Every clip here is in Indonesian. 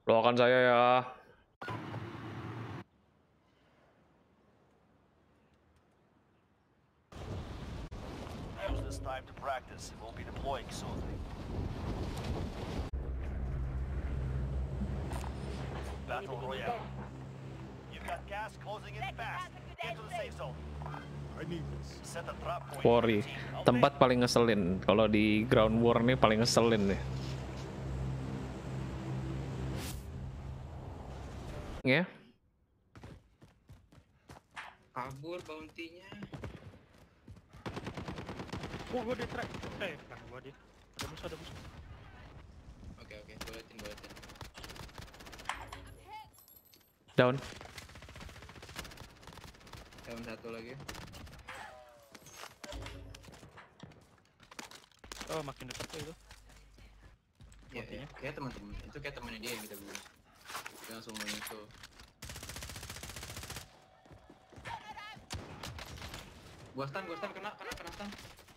Doakan saya ya. Use this time to practice. We'll be deploying soon. Battle Royale. You've got gas closing in fast. Get to the safe zone. I need this. Set a trap point. Quarry. Tempat paling ngeselin. Kalau di Ground War nih paling ngeselin nih. Ya. Kabur bounty-nya. Oh, gua di track. Bukan gua dia. Ada musuh. Oke, boletin. Down. Down satu lagi. Oh, makin dekat tuh itu. Iya, Bounty-nya. kayak teman-teman. Itu kayak temannya dia yang kita bunuh. Dia langsung muncul. Gua stun, kena stun.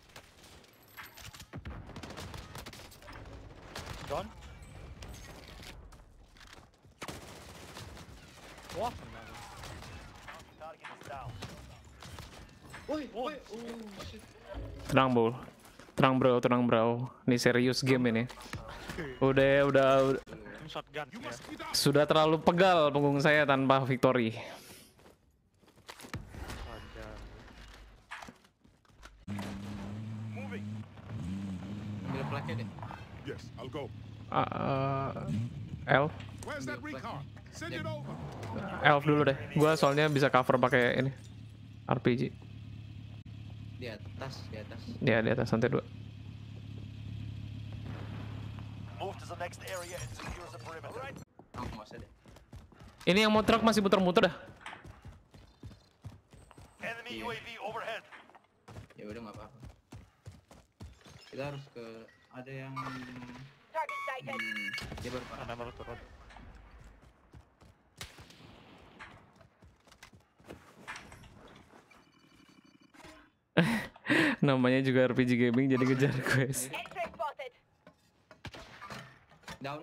Down. Wah, benar. Target is down. Woi, shit. Tenang bro. Ini serius game ini. Udah Shotgun. You Ya. must be down. sudah terlalu pegal punggung saya tanpa victory. Wajar. Moving. Ambil plate-nya deh. Yes, I'll go. Elf, Where's that recon? Send it over. Elf dulu deh. Gua soalnya bisa cover pakai ini RPG. Di atas. Ya di atas lantai 2. Move to the next area and secure the perimeter. All right. Nggak usah deh. Ini yang mau truk masih muter-muter dah. Enemy Iya. UAV overhead. Ya udah nggak apa-apa. Kita harus ke ada yang dia baru Ada baru turun. Namanya juga RPG gaming jadi kejar quest. down.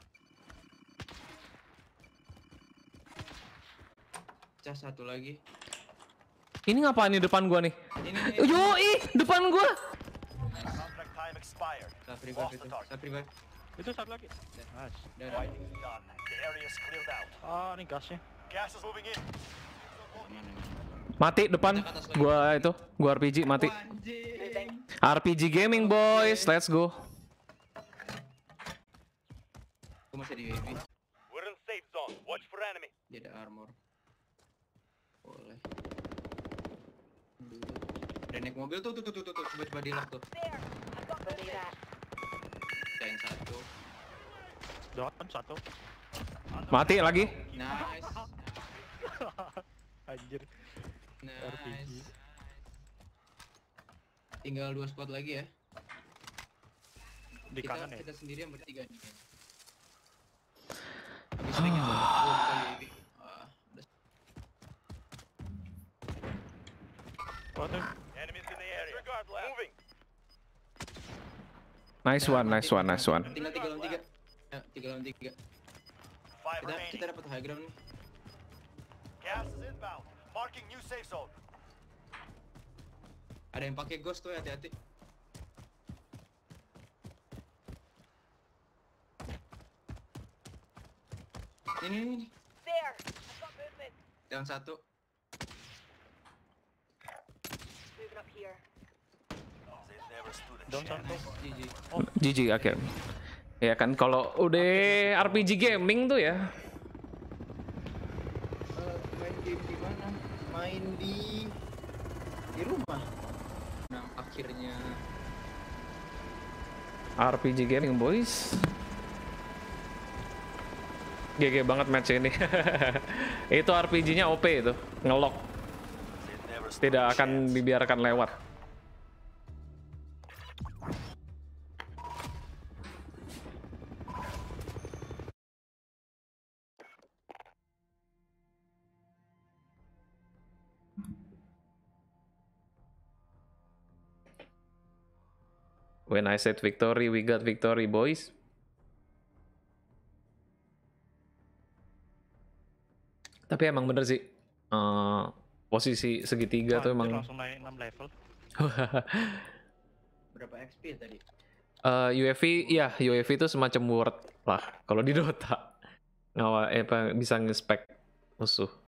Cas satu lagi. Ini ngapain nih depan gua nih? Ini. Yoi, depan gua. Contract time expired. Sapribat. Itu satu lagi. Nice. Dan Fighting is done. The area is cleared out. Ah, ini gasnya. Gas is moving in. mana? Mati depan. Gua RPG mati. RPG gaming boys, let's go. Aku masih di UAV. We're in safe zone. Watch for enemy. Dia ada armor. Boleh. Dia naik mobil tuh. Coba di lock tuh. Yang satu. Down satu. Mati lagi. Nice. Anjir. RPG. Nice. Tinggal 2 squad lagi ya. Di kanan ya. Kita sendiri yang bertiga nih. Habis ini kita UAV. Udah. Oh, tuh. Enemies in the area. Regard left. Moving. Nice one. Tinggal 3 lawan 3. Ya, 3 lawan 3. 5 Kita remaining. dapat high ground nih. Gas is inbound. Marking new safe zone. Ada yang pakai ghost tuh, hati-hati. Ini. There! I've got movement. Yang satu. Moving up here. They never stood a Down chance. satu. GG. GG akhir. Ya kan kalau udah RPG gaming tuh ya. Main game di mana? Main di rumah. Nah, akhirnya RPG gaming boys. GG banget match ini. Itu RPG-nya OP itu, ngelock. They never stood Tidak a akan chance. dibiarkan lewat. When I said victory, we got victory, boys. Tapi emang bener sih. Posisi segitiga tuh Anjir, emang langsung naik 6 level. Berapa XP tadi? UAV, iya UAV itu semacam ward lah kalau di Dota. Bisa nge-spec musuh.